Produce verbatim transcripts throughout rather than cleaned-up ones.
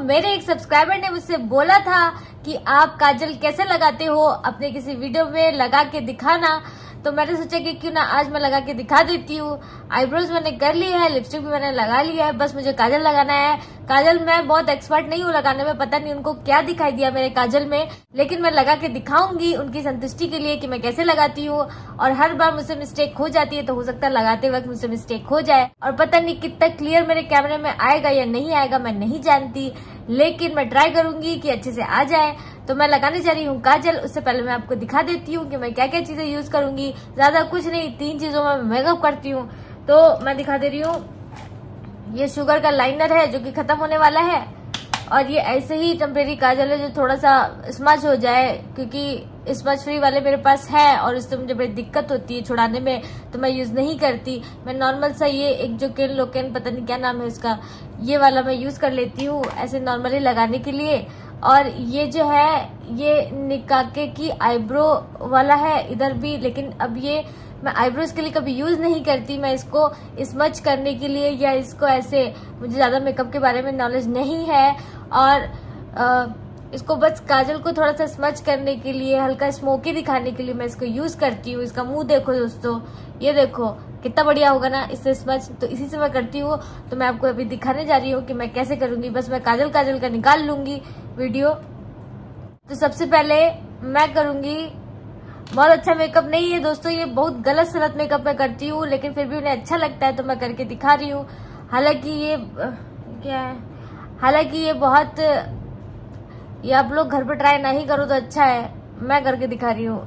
मेरे एक सब्सक्राइबर ने मुझसे बोला था कि आप काजल कैसे लगाते हो, अपने किसी वीडियो में लगा के दिखाना। तो मैंने सोचा कि क्यों ना आज मैं लगा के दिखा देती हूँ। आईब्रोज मैंने कर ली है, लिपस्टिक भी मैंने लगा लिया है, बस मुझे काजल लगाना है। काजल मैं बहुत एक्सपर्ट नहीं हूँ लगाने में, पता नहीं उनको क्या दिखाई दिया मेरे काजल में, लेकिन मैं लगा के दिखाऊंगी उनकी संतुष्टि के लिए कि मैं कैसे लगाती हूँ। और हर बार मुझसे मिस्टेक हो जाती है, तो हो सकता है लगाते वक्त मुझसे मिस्टेक हो जाए, और पता नहीं कितना क्लियर मेरे कैमरे में आएगा या नहीं आएगा, मैं नहीं जानती, लेकिन मैं ट्राई करूंगी कि अच्छे से आ जाए। तो मैं लगाने जा रही हूँ काजल। उससे पहले मैं आपको दिखा देती हूँ कि मैं क्या क्या चीजें यूज करूंगी। ज्यादा कुछ नहीं, तीन चीजों में मेकअप करती हूँ, तो मैं दिखा दे रही हूँ। ये शुगर का लाइनर है जो कि खत्म होने वाला है, और ये ऐसे ही टेम्परेरी काजल है जो थोड़ा सा स्मच हो जाए, क्योंकि स्मच फ्री वाले मेरे पास है और इससे मुझे बड़ी दिक्कत होती है छुड़ाने में, तो मैं यूज नहीं करती। मैं नॉर्मल सा ये एक जो केन लोकेन पता नहीं क्या नाम है उसका, ये वाला मैं यूज कर लेती हूँ ऐसे नॉर्मली लगाने के लिए। और ये जो है ये निकाके की आईब्रो वाला है इधर भी, लेकिन अब ये मैं आईब्रोज के लिए कभी यूज नहीं करती। मैं इसको स्मच करने के लिए या इसको ऐसे, मुझे ज्यादा मेकअप के बारे में नॉलेज नहीं है, और आ, इसको बस काजल को थोड़ा सा स्मच करने के लिए, हल्का स्मोकी दिखाने के लिए मैं इसको यूज करती हूँ। इसका मुंह देखो दोस्तों, ये देखो कितना बढ़िया होगा ना इससे स्मच, तो इसी से मैं करती हूँ। तो मैं आपको अभी दिखाने जा रही हूँ कि मैं कैसे करूंगी। बस मैं काजल काजल का निकाल लूंगी वीडियो। तो सबसे पहले मैं करूंगी, बहुत अच्छा मेकअप नहीं है दोस्तों, ये बहुत गलत सलत मेकअप मैं करती हूँ, लेकिन फिर भी उन्हें अच्छा लगता है तो मैं करके दिखा रही हूँ। हालांकि ये क्या है, हालांकि ये बहुत, ये आप लोग घर पे ट्राई नहीं करो तो अच्छा है, मैं करके दिखा रही हूँ।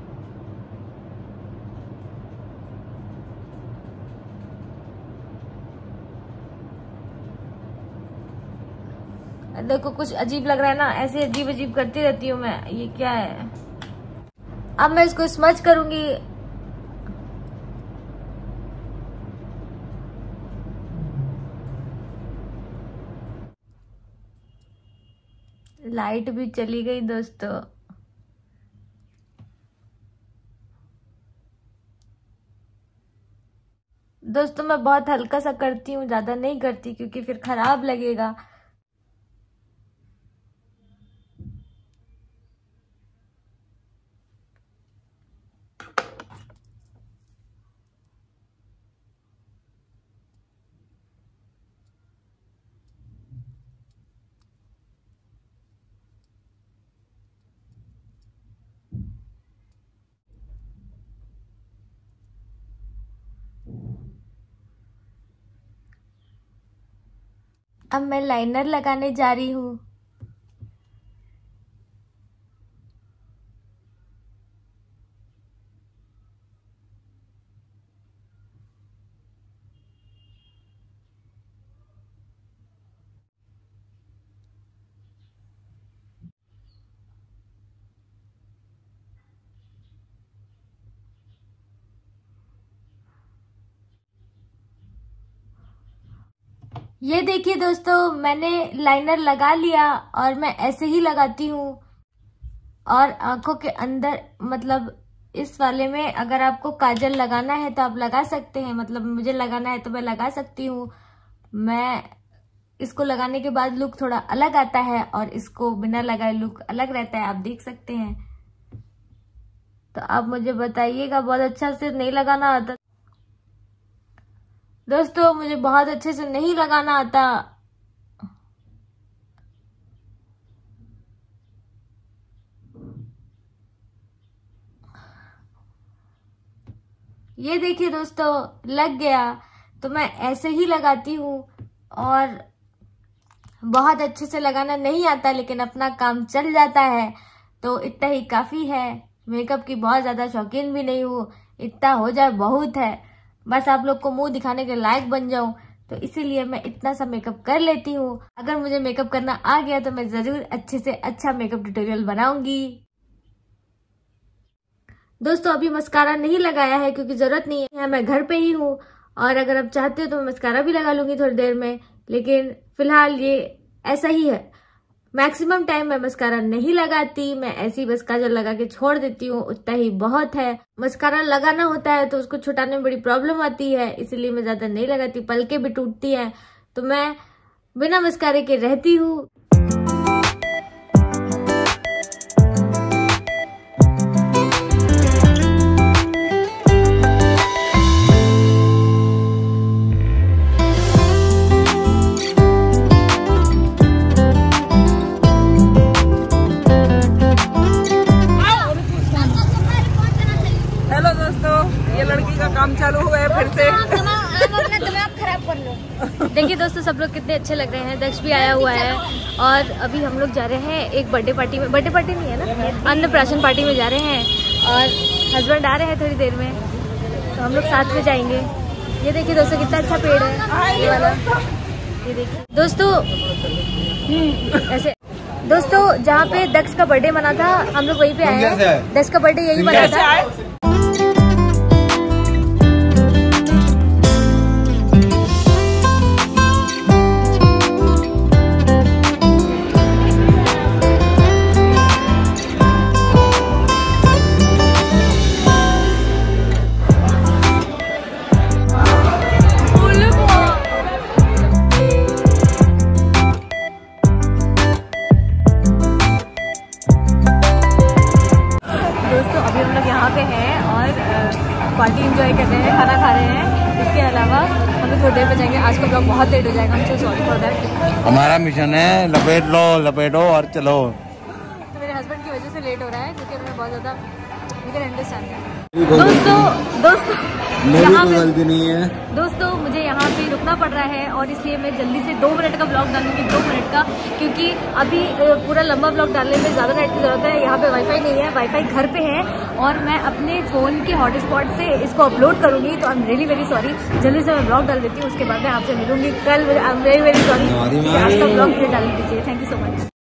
देखो कुछ अजीब लग रहा है ना, ऐसे अजीब अजीब करती रहती हूँ मैं, ये क्या है। अब मैं इसको स्मच करूंगी। लाइट भी चली गई दोस्तों। दोस्तों मैं बहुत हल्का सा करती हूँ, ज्यादा नहीं करती क्योंकि फिर खराब लगेगा। अब मैं लाइनर लगाने जा रही हूँ। ये देखिए दोस्तों, मैंने लाइनर लगा लिया और मैं ऐसे ही लगाती हूँ। और आंखों के अंदर, मतलब इस वाले में अगर आपको काजल लगाना है तो आप लगा सकते हैं, मतलब मुझे लगाना है तो मैं लगा सकती हूँ। मैं इसको लगाने के बाद लुक थोड़ा अलग आता है और इसको बिना लगाए लुक अलग रहता है, आप देख सकते हैं। तो आप मुझे बताइएगा, बहुत अच्छा से नहीं लगाना आता दोस्तों, मुझे बहुत अच्छे से नहीं लगाना आता। ये देखिए दोस्तों, लग गया। तो मैं ऐसे ही लगाती हूँ, और बहुत अच्छे से लगाना नहीं आता, लेकिन अपना काम चल जाता है, तो इतना ही काफी है। मेकअप की बहुत ज्यादा शौकीन भी नहीं हूँ, इतना हो जाए बहुत है, बस आप लोग को मुंह दिखाने के लायक बन जाऊं, तो इसीलिए मैं इतना सा मेकअप कर लेती हूँ। अगर मुझे मेकअप करना आ गया तो मैं जरूर अच्छे से अच्छा मेकअप ट्यूटोरियल बनाऊंगी। दोस्तों अभी मस्कारा नहीं लगाया है क्योंकि जरूरत नहीं है, मैं घर पे ही हूँ, और अगर आप चाहते हो तो मैं मस्कारा भी लगा लूंगी थोड़ी देर में, लेकिन फिलहाल ये ऐसा ही है। मैक्सिमम टाइम मैं मस्कारा नहीं लगाती, मैं ऐसी बस काजल लगा के छोड़ देती हूँ, उतना ही बहुत है। मस्कारा लगाना होता है तो उसको छुटाने में बड़ी प्रॉब्लम आती है, इसलिए मैं ज्यादा नहीं लगाती, पलके भी टूटती है, तो मैं बिना मस्कारे के रहती हूँ। देखिए दोस्तों, सब लोग कितने अच्छे लग रहे हैं। दक्ष भी आया हुआ है और अभी हम लोग जा रहे हैं एक बर्थडे पार्टी में। बर्थडे पार्टी नहीं है ना, अन्नप्राशन पार्टी में जा रहे हैं और हस्बैंड आ रहे हैं थोड़ी देर में, तो हम लोग साथ में जाएंगे। ये देखिए दोस्तों कितना अच्छा पेड़ है ये वाला, ये देखिए दोस्तों। ऐसे दोस्तों, जहाँ पे दक्ष का बर्थडे मना था हम लोग वहीं पे आए हैं। दक्ष का बर्थडे यही मना था। पार्टी एंजॉय कर रहे हैं, खाना खा रहे हैं। इसके अलावा हम लोग थोड़ी देर में जाएंगे। आज का ब्लॉग बहुत लेट हो जाएगा, हम सो सॉरी फॉर दैट। हमारा मिशन है लपेट लो लपेटो और चलो। तो मेरे हस्बैंड की वजह से लेट हो रहा है क्योंकि उन्होंने बहुत ज़्यादा वी कैन अंडरस्टैंड। दोस्तों दोस्तों यहाँ पे गलती नहीं है दोस्तों, मुझे यहाँ पे रुकना पड़ रहा है और इसलिए मैं जल्दी से दो मिनट का ब्लॉग डालूंगी, दो मिनट का, क्योंकि अभी पूरा लंबा ब्लॉग डालने में ज़्यादा नेट की जरूरत है। यहाँ पे वाईफाई नहीं है, वाईफाई घर पे है और मैं अपने फ़ोन के हॉटस्पॉट से इसको अपलोड करूंगी। तो I am really very sorry. जल्दी से मैं ब्लॉग डाल देती हूँ, उसके बाद मैं आपसे मिलूंगी कल। I am very very sorry, आज का ब्लॉग मुझे डाल दीजिए। Thank you so much.